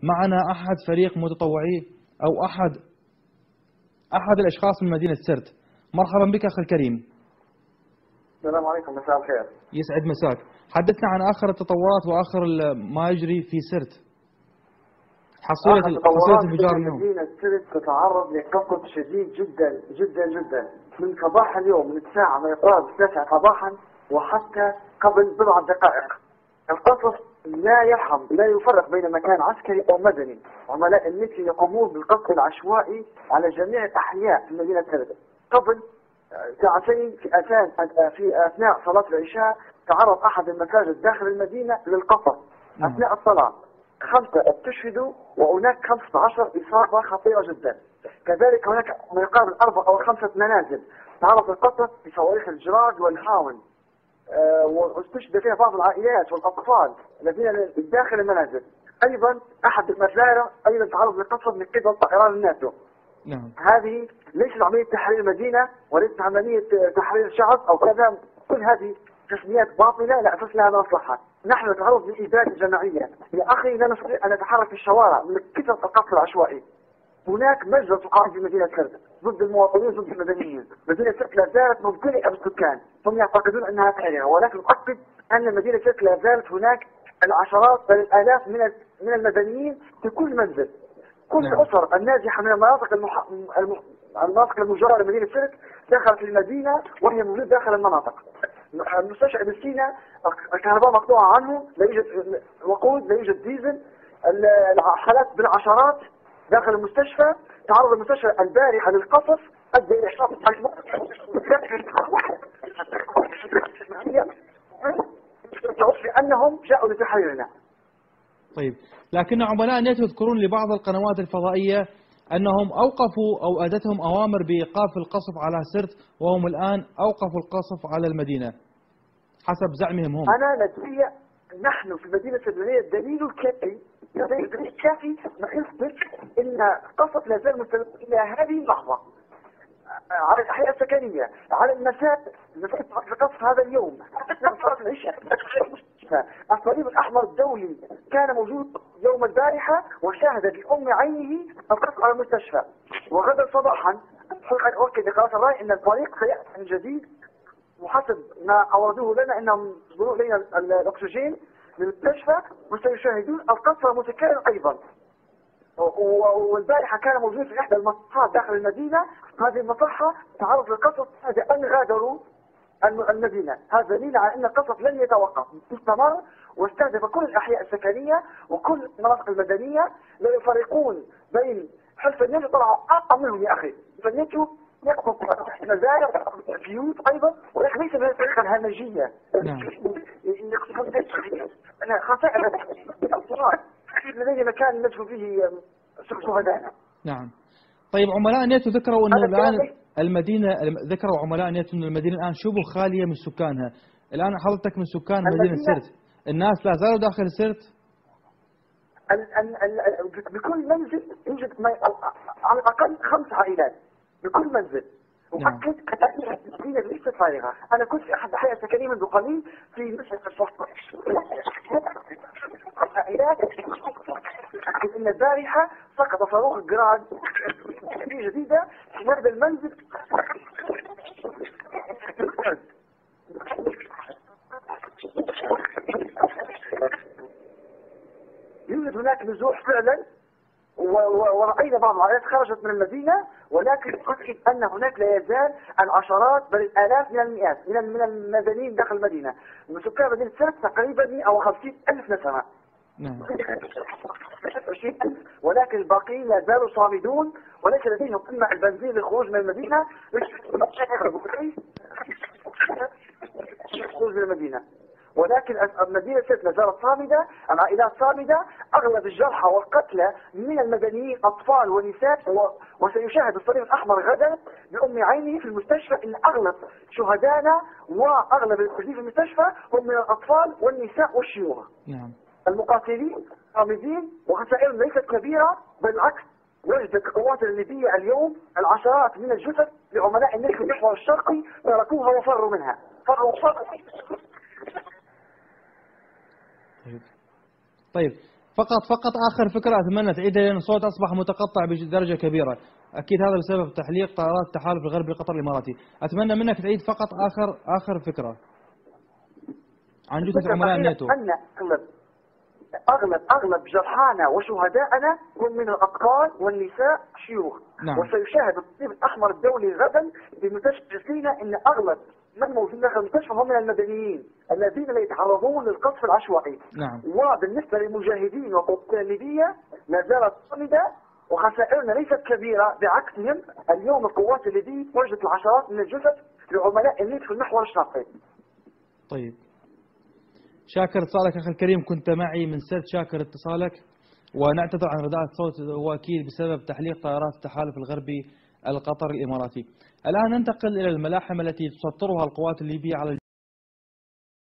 معنا أحد فريق متطوعي أو أحد الأشخاص من مدينة سرت. مرحبا بك أخي الكريم. السلام عليكم، مساء الخير. يسعد مساك. حدثنا عن آخر التطورات وآخر ما يجري في سرت. حصيلة انفجار اليوم. مدينة سرت تتعرض لقصف شديد جدا جدا جدا من صباح اليوم، من الساعة ما يقارب 9 صباحا وحتى قبل بضع دقائق. القصف لا يرحم، لا يفرق بين مكان عسكري او مدني. عملاء النت يقومون بالقصف العشوائي على جميع الاحياء في مدينة سرت. قبل ساعتين في اثناء صلاة العشاء تعرض احد المساجد داخل المدينة للقصف اثناء الصلاة. 5 استشهدوا وهناك 15 إصابة خطيرة جدا. كذلك هناك ما يقارب 4 أو 5 منازل تعرض للقصف بصواريخ الجراد والهاون، واستشهد فيها بعض العائلات والأطفال الذين داخل المنازل. أيضا أحد المزارع أيضا تعرض للقصف من قبل طائران الناتو. نعم. هذه ليست عملية تحرير مدينة وليست عملية تحرير شعب أو كذا، كل هذه تسميات باطلة لا أساس لها مصلحة. نحن نتعرض لإبادة جماعية. يا أخي لا نستطيع أن نتحرك في الشوارع من كثرة القصف العشوائي. هناك مجزرة تقام في مدينة سرت ضد المواطنين ضد المدنيين. مدينة سرت لا زالت ممتلئة بالسكان، هم يعتقدون أنها فارغة، ولكن أؤكد أن مدينة سرت لا زالت هناك العشرات بل الآلاف من المدنيين في كل منزل. كل الأسر النازحة من المناطق المجاورة لمدينة سرت دخلت المدينة وهي موجودة داخل المناطق. المستشفى ابن سينا الكهرباء مقطوعة عنه، لا يوجد وقود، لا يوجد ديزل، الحالات بالعشرات داخل المستشفى. تعرض المستشفى البارحة للقصف أدى إلى إحراق بأنهم جاءوا لتحريرنا. طيب، لكن عملاء النت يذكرون لبعض القنوات الفضائية أنهم أوقفوا أو أتتهم أوامر بإيقاف القصف على سرت، وهم الآن أوقفوا القصف على المدينة حسب زعمهم هم. أنا لدي نحن في المدينة السرية الدليل الكافي يثبت أن القصف لا زال مستمر إلى هذه اللحظة على الأحياء السكنية، على المساء القصف هذا اليوم أثناء صلاة العشاء. الصليب الأحمر الدولي كان موجود يوم البارحة وشاهد بأم عينه القصف على المستشفى. وغدا صباحا أؤكد لقناة الرأي أن الفريق سيأتي من جديد، وحسب ما أوردوه لنا أنهم يصدرون إلينا الأكسجين للمستشفى وسيشاهدون القصف المتكرر أيضا. والبارحة كان موجود في إحدى المصحات داخل المدينة. هذه المصحة تعرض للقصف بعد أن غادروا المدينة. هذا دليل على أن القصف لن يتوقف، استمر واستهدف كل الأحياء السكنية وكل المناطق المدنية. لا يفرقون بين حلف الناتو، طلعوا أقل منهم يا أخي. فالناتو يقصف مزارع بيوت أيضا، ولكن ليس بهذه الطريقة الهمجية. أنا خسائر لدي مكان ندخل فيه شهداء. نعم. طيب، عملاء الناتو ذكروا أنه الآن ذكروا عملاء الناتو أن المدينة الآن شبه خالية من سكانها. الآن حضرتك من سكان مدينة سرت، الناس لا زالوا داخل سرت؟ بكل منزل يوجد على الأقل 5 عائلات بكل منزل. وأكد أن المدينة ليست فارغة. أنا كنت في أحد الأحياء السكنية منذ قليل في مسجد الصفر. العائلات أكد أن البارحة سقط صاروخ جراد جديدة في هذا المنزل. يوجد هناك نزوح فعلا، ورأينا بعض العائلات خرجت من المدينة، ولكن أؤكد أن هناك لا يزال العشرات بل الآلاف من المئات من المدنيين داخل المدينة. من سكان مدينة سرت تقريبا 150,000 نسمة. نعم. 20,000، ولكن الباقيين لا زالوا صامدون وليس لديهم إما البنزين للخروج من المدينة الخروج من المدينة. ولكن المدينة سرت لا زالت صامدة، العائلات صامدة. أغلب الجرحى والقتلى من المدنيين أطفال ونساء، وسيشاهد الصليب الأحمر غدا بأم عينه في المستشفى أن أغلب شهدائنا وأغلب الموجودين في المستشفى هم من الأطفال والنساء والشيوخ. نعم. المقاتلين صامدين وخسائرهم ليست كبيرة، بالعكس وجدت القوات الليبية اليوم العشرات من الجثث لعملاء النت في المحور الشرقي تركوها وفروا منها. طيب، فقط آخر فكرة أتمنى تعيدها لأن الصوت أصبح متقطع بدرجة كبيرة. أكيد هذا بسبب تحليق طائرات التحالف الغربي لقطر الإماراتي. أتمنى منك تعيد فقط آخر فكرة عن جثث عملاء الناتو. أن أغلب جرحانا وشهداءنا هم من الأطفال والنساء شيوخ. نعم. وسيشاهد الطب الأحمر الدولي غدا بمستشفى سينا أن أغلب من موجودين داخل المستشفى هم من المدنيين الذين لا يتعرضون للقصف العشوائي. نعم. وبالنسبة للمجاهدين وقواتنا الليبية لا زالت صامدة وخسائرنا ليست كبيرة بعكسهم. اليوم القوات الليبية وجدت العشرات من الجثث لعملاء النيت في المحور الشرقي. طيب، شاكر اتصالك أخي الكريم، كنت معي من سرت، شاكر اتصالك، ونعتذر عن رداءة الصوت وأكيد بسبب تحليق طائرات التحالف الغربي القطري الإماراتي. الآن ننتقل إلى الملاحم التي تسطرها القوات الليبية على